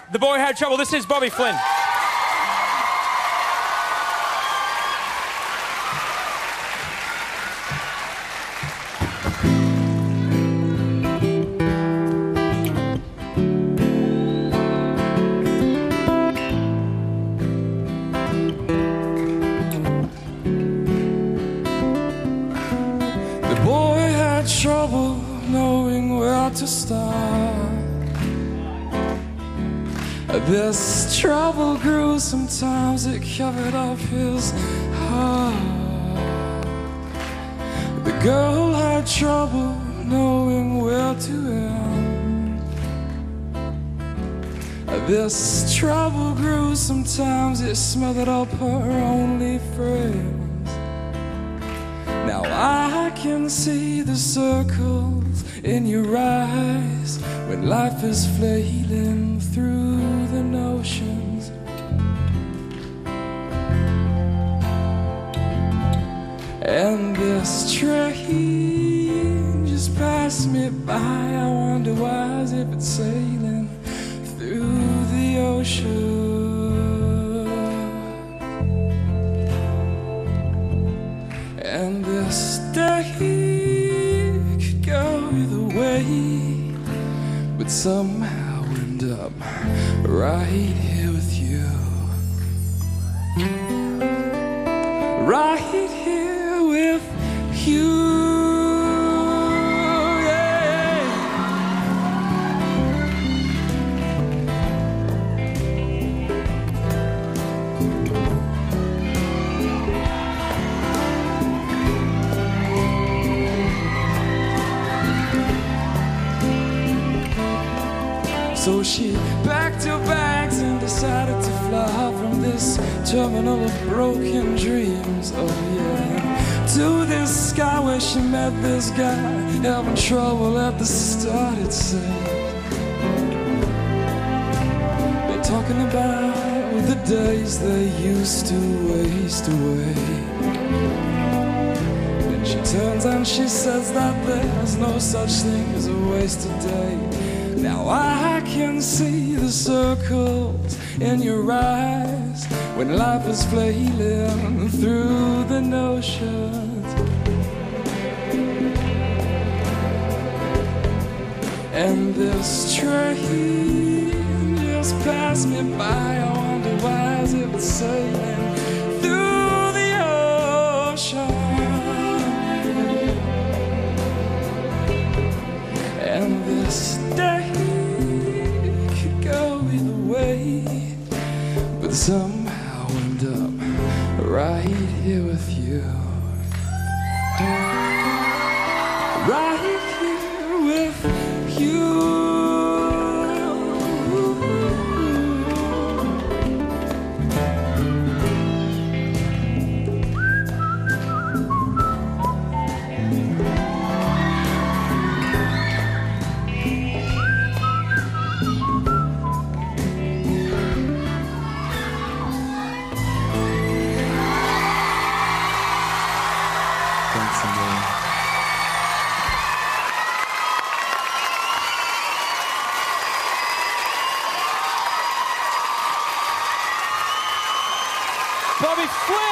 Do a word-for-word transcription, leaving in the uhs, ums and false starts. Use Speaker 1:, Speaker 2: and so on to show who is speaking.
Speaker 1: The boy had trouble. This is Bobby Flynn.
Speaker 2: The boy had trouble knowing where to start. This trouble grew, sometimes it covered up his heart. The girl had trouble knowing where to end. This trouble grew, sometimes it smothered up her only friends. Now I can see the circles in your eyes when life is flailing through the notions. And this train just passed me by. I wonder why, as if it's sailing through the ocean. And this day could go either way, but somehow end up right here with you. Right here with you. So she packed her bags and decided to fly from this terminal of broken dreams. Oh yeah, to this sky where she met this guy, having trouble at the start, it seemed. They're talking about the days they used to waste away. Then she turns and she says that there's no such thing as a wasted day. Now I can see the circles in your eyes when life is flailing through the notions. And this train just passed me by. I wonder why, as if it's sailing through the ocean. And this day could go either way, but somehow end up right here with you. Right here with you.
Speaker 1: Bobby Flynn!